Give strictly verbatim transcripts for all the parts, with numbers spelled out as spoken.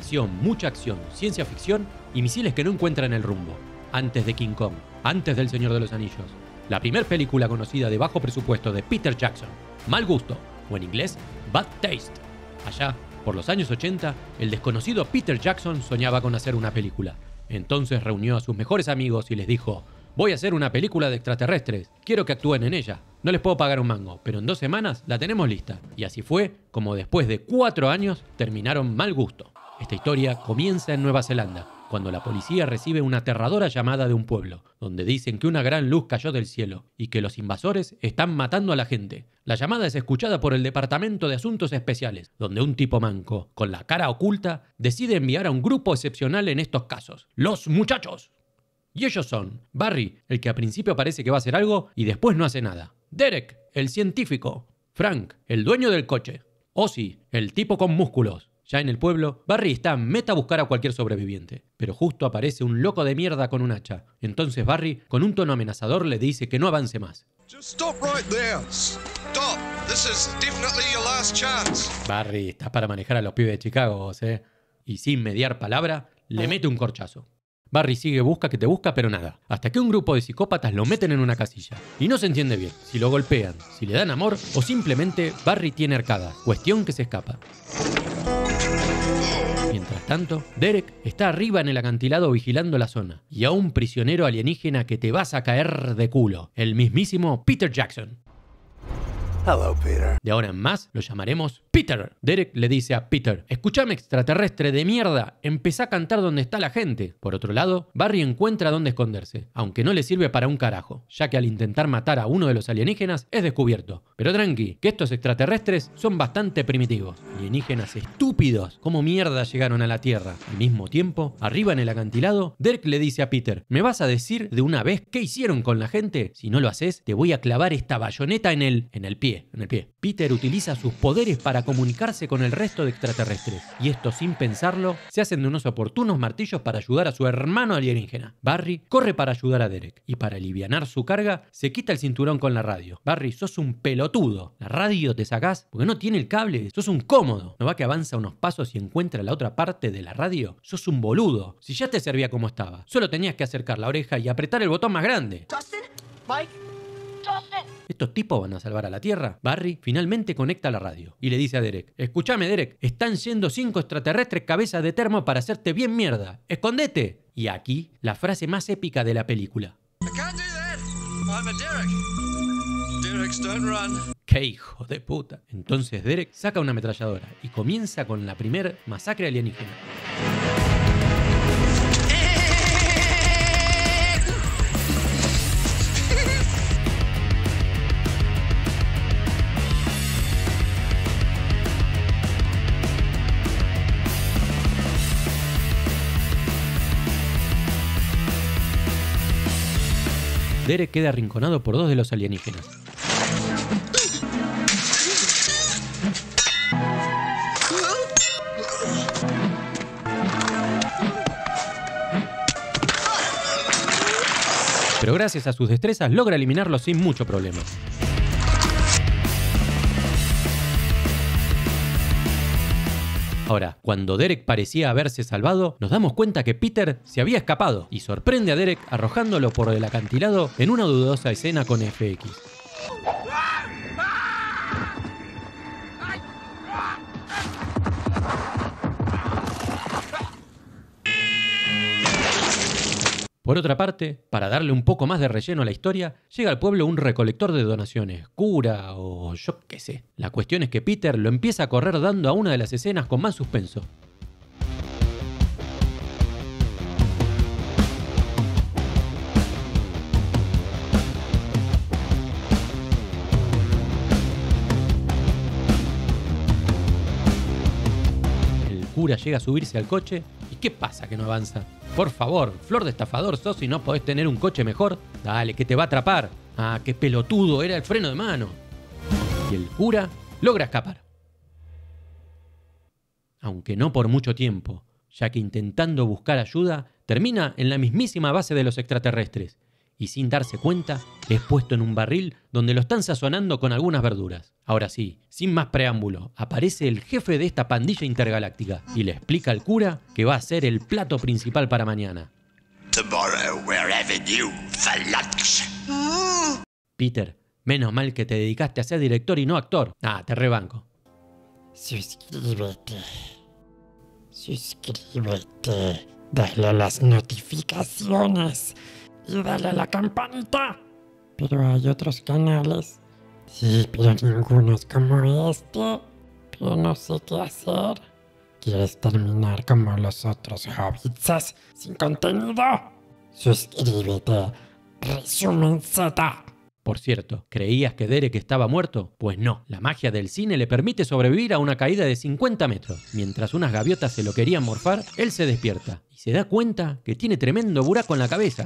acción, mucha acción, ciencia ficción y misiles que no encuentran el rumbo. Antes de King Kong, antes del Señor de los Anillos. La primera película conocida de bajo presupuesto de Peter Jackson, Mal Gusto, o en inglés, Bad Taste. Allá, por los años ochenta, el desconocido Peter Jackson soñaba con hacer una película. Entonces reunió a sus mejores amigos y les dijo: voy a hacer una película de extraterrestres, quiero que actúen en ella. No les puedo pagar un mango, pero en dos semanas la tenemos lista. Y así fue como después de cuatro años terminaron Mal Gusto. Esta historia comienza en Nueva Zelanda, cuando la policía recibe una aterradora llamada de un pueblo, donde dicen que una gran luz cayó del cielo y que los invasores están matando a la gente. La llamada es escuchada por el Departamento de Asuntos Especiales, donde un tipo manco, con la cara oculta, decide enviar a un grupo excepcional en estos casos: ¡los muchachos! Y ellos son Barry, el que a principio parece que va a hacer algo y después no hace nada; Derek, el científico; Frank, el dueño del coche; Ozzy, el tipo con músculos. Ya en el pueblo, Barry está meta a buscar a cualquier sobreviviente, pero justo aparece un loco de mierda con un hacha. Entonces Barry, con un tono amenazador, le dice que no avance más. Just stop right there. Stop. This is definitely your last chance. Barry, estás para manejar a los pibes de Chicago, vos, ¿eh? Y sin mediar palabra, le mete un corchazo. Barry sigue busca que te busca, pero nada. Hasta que un grupo de psicópatas lo meten en una casilla. Y no se entiende bien si lo golpean, si le dan amor o simplemente Barry tiene arcadas. Cuestión que se escapa. Mientras tanto, Derek está arriba en el acantilado vigilando la zona. Y a un prisionero alienígena que te vas a caer de culo. El mismísimo Peter Jackson. Hello, Peter. De ahora en más lo llamaremos Peter. Derek le dice a Peter: escuchame, extraterrestre de mierda, empezá a cantar donde está la gente. Por otro lado, Barry encuentra dónde esconderse, aunque no le sirve para un carajo, ya que al intentar matar a uno de los alienígenas es descubierto. Pero tranqui, que estos extraterrestres son bastante primitivos. Alienígenas estúpidos. ¿Cómo mierda llegaron a la Tierra? Al mismo tiempo, arriba en el acantilado, Derek le dice a Peter: ¿me vas a decir de una vez qué hicieron con la gente? Si no lo haces, te voy a clavar esta bayoneta en el, en el pie. En el pie. Peter utiliza sus poderes para comunicarse con el resto de extraterrestres, y estos, sin pensarlo, se hacen de unos oportunos martillos para ayudar a su hermano alienígena. Barry corre para ayudar a Derek, y para alivianar su carga, se quita el cinturón con la radio. Barry, sos un pelotudo. La radio te sacás porque no tiene el cable. Sos un cómodo. ¿No va que avanza unos pasos y encuentra la otra parte de la radio? Sos un boludo. Si ya te servía como estaba, solo tenías que acercar la oreja y apretar el botón más grande. Dustin? Mike? Dustin? ¿Estos tipos van a salvar a la Tierra? Barry finalmente conecta la radio y le dice a Derek: escúchame, Derek, están yendo cinco extraterrestres cabezas de termo para hacerte bien mierda. ¡Escondete! Y aquí, la frase más épica de la película. I can't do that. I'm a Derek. Derek's don't run. ¡Qué hijo de puta! Entonces Derek saca una ametralladora y comienza con la primer masacre alienígena. Derek queda arrinconado por dos de los alienígenas. Pero gracias a sus destrezas logra eliminarlos sin mucho problema. Ahora, cuando Derek parecía haberse salvado, nos damos cuenta que Peter se había escapado y sorprende a Derek arrojándolo por el acantilado en una dudosa escena con F X. Por otra parte, para darle un poco más de relleno a la historia, llega al pueblo un recolector de donaciones, cura o yo qué sé. La cuestión es que Peter lo empieza a correr dando a una de las escenas con más suspenso. El cura llega a subirse al coche y ¿qué pasa que no avanza? Por favor, flor de estafador sos y no podés tener un coche mejor. Dale, que te va a atrapar. Ah, qué pelotudo, era el freno de mano. Y el cura logra escapar. Aunque no por mucho tiempo, ya que intentando buscar ayuda, termina en la mismísima base de los extraterrestres. y sin darse cuenta es puesto en un barril donde lo están sazonando con algunas verduras. Ahora sí, sin más preámbulo, aparece el jefe de esta pandilla intergaláctica y le explica al cura que va a ser el plato principal para mañana. Tomorrow we're having you for lunch. Peter, menos mal que te dedicaste a ser director y no actor. Ah, te rebanco. Suscríbete. Suscríbete. Dale a las notificaciones. Y dale a la campanita. Pero hay otros canales. Sí, pero ninguno es como este. Pero no sé qué hacer. ¿Quieres terminar como los otros hobbitses sin contenido? Suscríbete. Resumen Z. Por cierto, ¿creías que Derek estaba muerto? Pues no, la magia del cine le permite sobrevivir a una caída de cincuenta metros. Mientras unas gaviotas se lo querían morfar, él se despierta y se da cuenta que tiene tremendo buraco en la cabeza.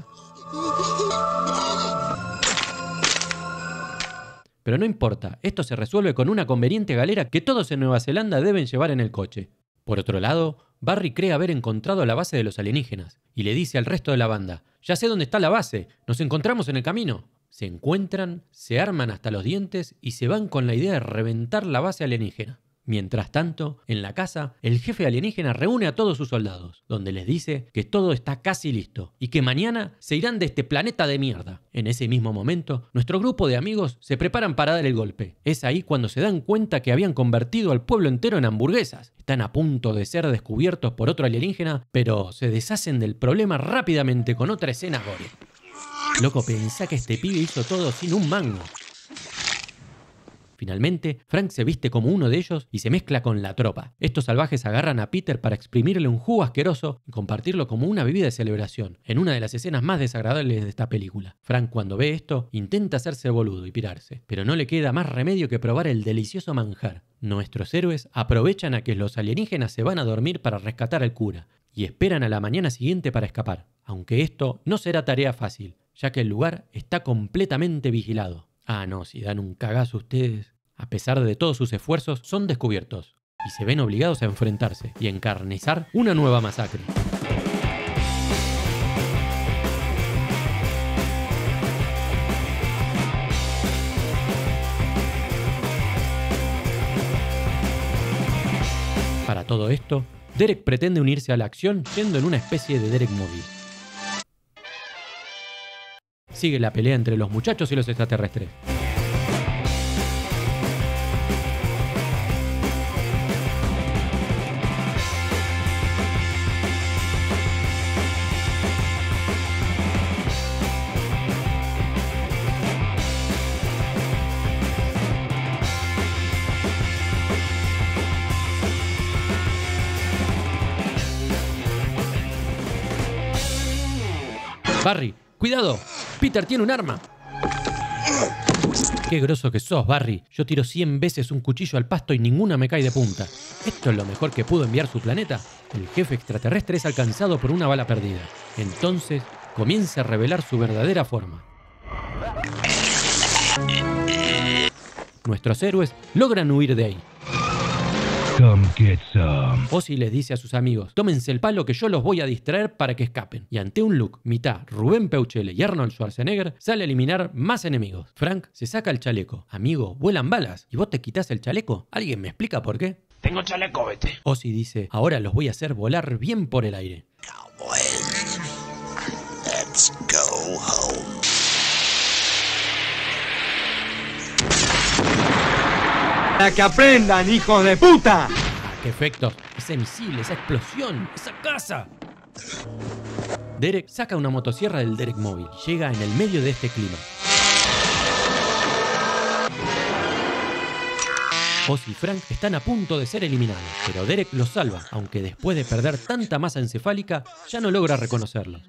Pero no importa, esto se resuelve con una conveniente galera que todos en Nueva Zelanda deben llevar en el coche. Por otro lado, Barry cree haber encontrado la base de los alienígenas y le dice al resto de la banda: ya sé dónde está la base, nos encontramos en el camino. Se encuentran, se arman hasta los dientes y se van con la idea de reventar la base alienígena. Mientras tanto, en la casa, el jefe alienígena reúne a todos sus soldados, donde les dice que todo está casi listo y que mañana se irán de este planeta de mierda. En ese mismo momento, nuestro grupo de amigos se preparan para dar el golpe. Es ahí cuando se dan cuenta que habían convertido al pueblo entero en hamburguesas. Están a punto de ser descubiertos por otro alienígena, pero se deshacen del problema rápidamente con otra escena gore. Loco, pensá que este pibe hizo todo sin un mango. Finalmente, Frank se viste como uno de ellos y se mezcla con la tropa. Estos salvajes agarran a Peter para exprimirle un jugo asqueroso y compartirlo como una bebida de celebración, en una de las escenas más desagradables de esta película. Frank, cuando ve esto, intenta hacerse boludo y pirarse, pero no le queda más remedio que probar el delicioso manjar. Nuestros héroes aprovechan a que los alienígenas se van a dormir para rescatar al cura y esperan a la mañana siguiente para escapar, aunque esto no será tarea fácil, ya que el lugar está completamente vigilado. Ah, no, si dan un cagazo ustedes. A pesar de todos sus esfuerzos, son descubiertos y se ven obligados a enfrentarse y a encarnizar una nueva masacre. Para todo esto, Derek pretende unirse a la acción yendo en una especie de Derek móvil. Sigue la pelea entre los muchachos y los extraterrestres. Barry, cuidado, Peter tiene un arma. Qué groso que sos, Barry. Yo tiro cien veces un cuchillo al pasto y ninguna me cae de punta. ¿Esto es lo mejor que pudo enviar su planeta? El jefe extraterrestre es alcanzado por una bala perdida. Entonces comienza a revelar su verdadera forma. Nuestros héroes logran huir de ahí. Come get some. Ozzy les dice a sus amigos: tómense el palo que yo los voy a distraer para que escapen. Y ante un look mitad Rubén Peuchele y Arnold Schwarzenegger, sale a eliminar más enemigos. Frank se saca el chaleco. Amigo, vuelan balas. ¿Y vos te quitas el chaleco? ¿Alguien me explica por qué? Tengo chaleco, vete. Ozzy dice: ahora los voy a hacer volar bien por el aire. Cowboys, let's go home. ¡Para que aprendan, hijos de puta! ¡Qué efectos! Ese misil, esa explosión, esa casa. Derek saca una motosierra del Derek móvil y llega en el medio de este clima. Ozzy y Frank están a punto de ser eliminados, pero Derek los salva, aunque después de perder tanta masa encefálica ya no logra reconocerlos.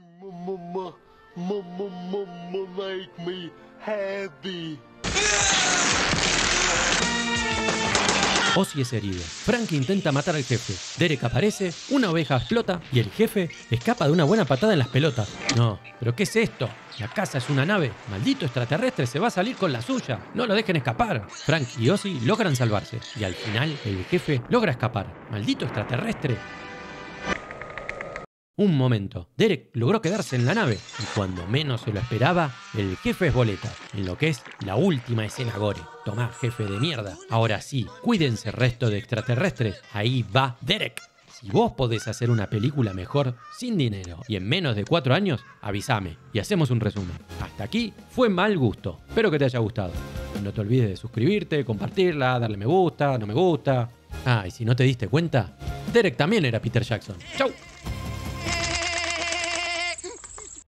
Ozzy es herido. Frank intenta matar al jefe. Derek aparece, una oveja explota y el jefe escapa de una buena patada en las pelotas. No, ¿pero qué es esto? La casa es una nave. Maldito extraterrestre se va a salir con la suya. No lo dejen escapar. Frank y Ozzy logran salvarse. Y al final, el jefe logra escapar. Maldito extraterrestre. Un momento, Derek logró quedarse en la nave y cuando menos se lo esperaba, el jefe es boleta, en lo que es la última escena gore. Tomá, jefe de mierda. Ahora sí, cuídense resto de extraterrestres, ahí va Derek. Si vos podés hacer una película mejor, sin dinero y en menos de cuatro años, avísame y hacemos un resumen. Hasta aquí fue Mal Gusto. Espero que te haya gustado. No te olvides de suscribirte, compartirla, darle me gusta, no me gusta. Ah, y si no te diste cuenta, Derek también era Peter Jackson. ¡Chau!